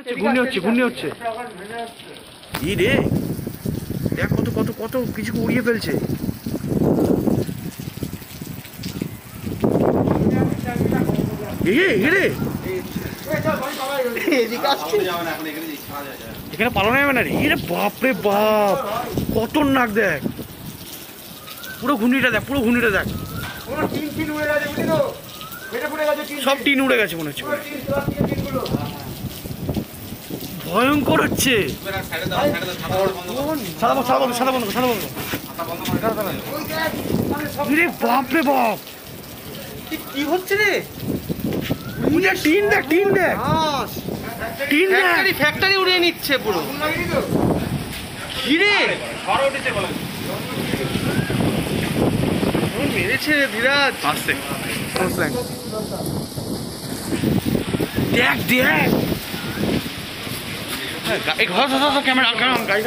ঘূর্ণি হচ্ছে ই রে, দেখ কত কত কত কিছু উড়িয়ে ফেলছে। এখানে পালানো যাবে না রে। বাপরে বাপ, কত নাক দেখ, পুরো ঘূর্ণিটা দেখ, পুরো ঘূর্ণিটা দেখ, সব টিন উড়ে গেছে মনে হচ্ছে, ভয়ঙ্কর হচ্ছে। বাপরে বাপ, কি হচ্ছে রে? টিন দেখ, টিন দেখ, টিন ফ্যাক্টরি উড়িয়ে নিচ্ছে পুরো। কিরে মেরেছে ধীরাজ, আসছে দেখ দেখ, এই ঘর ক্যামেরা গাড়িটা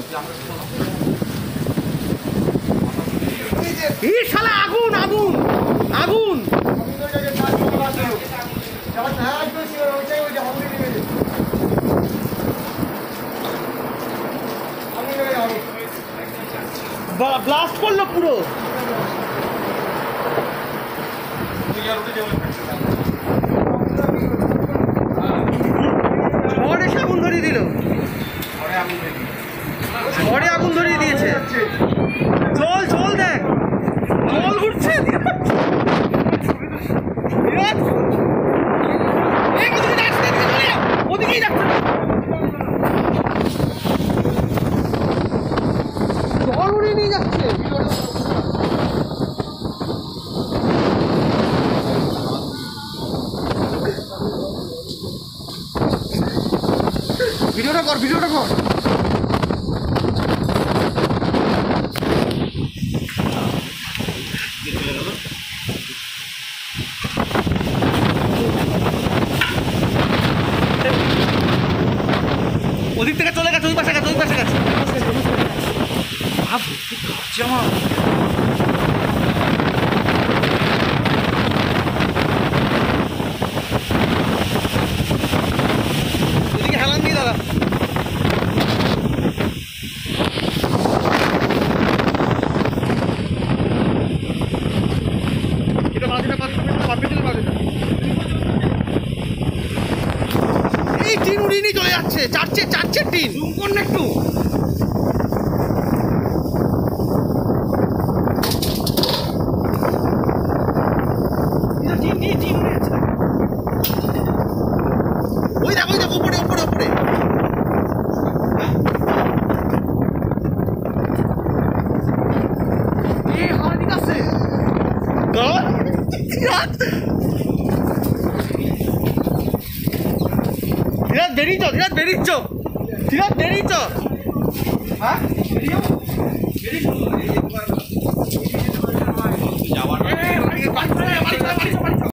এই শালা আগুন আগুন আগুন। ব্লাস্ট করলো পুরো। ঝড়ে আগুন ধরিয়ে দিল, ঝড়ে আগুন ধরিয়ে দিয়েছে। জল জল দেখ, জল ঘুরছে। ওদিকেই যাচ্ছে, জল উড়িয়ে নিয়ে যাচ্ছে। ভিডিওটা কর, ভিডিওটা কর। ওদিক থেকে চলে গেছে, ওই পাশে গেছে, ওই পাশে গেছে। আমার এদিকে হেলান দিয়ে দাদা। এই টিন উড়িয়ে নিয়ে চলে যাচ্ছে, চারটে টিন। জুম কর না একটু। ওই দেখো, ওই দেখো, উপরে উপরে উপরে। ধীরাজ বেরিয়েছ, ধীরাজ বেরিয়েছ, ধীরাজ বেরিয়েছ। হ্যাঁ